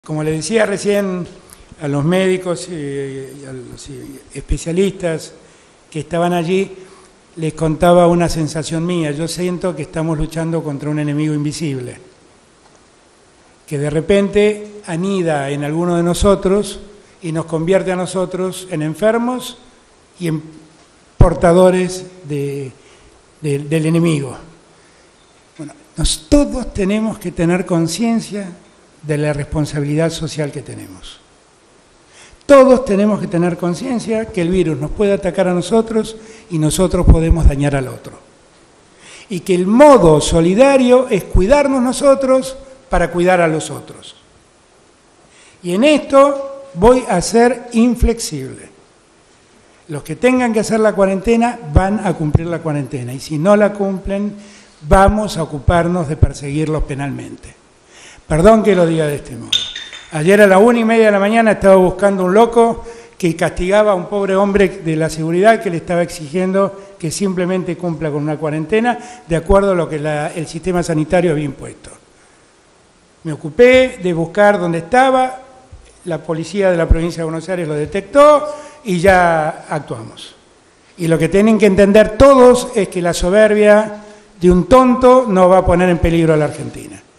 Como le decía recién a los médicos y a los especialistas que estaban allí, les contaba una sensación mía. Yo siento que estamos luchando contra un enemigo invisible, que de repente anida en alguno de nosotros y nos convierte a nosotros en enfermos y en portadores del enemigo. Bueno, todos tenemos que tener conciencia de la responsabilidad social que tenemos. Todos tenemos que tener conciencia que el virus nos puede atacar a nosotros y nosotros podemos dañar al otro. Y que el modo solidario es cuidarnos nosotros para cuidar a los otros. Y en esto voy a ser inflexible. Los que tengan que hacer la cuarentena van a cumplir la cuarentena y si no la cumplen, vamos a ocuparnos de perseguirlos penalmente. Perdón que lo diga de este modo. Ayer a las 1:30 de la mañana estaba buscando un loco que castigaba a un pobre hombre de la seguridad que le estaba exigiendo que simplemente cumpla con una cuarentena de acuerdo a lo que el sistema sanitario había impuesto. Me ocupé de buscar dónde estaba, la policía de la provincia de Buenos Aires lo detectó y ya actuamos. Y lo que tienen que entender todos es que la soberbia de un tonto no va a poner en peligro a la Argentina.